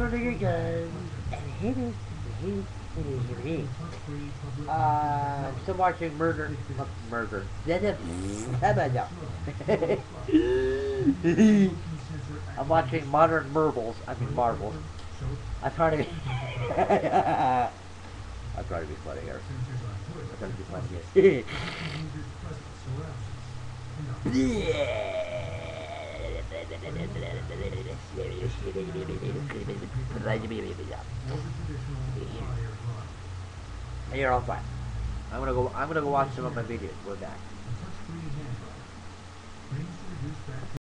running again. I'm still watching Murder. I'm watching Modern Marvels. I mean Marvels. I'm trying to. I'm trying to be funny here. I'm trying to be funny here. You're all fine. I'm gonna go watch some of my videos. We're back.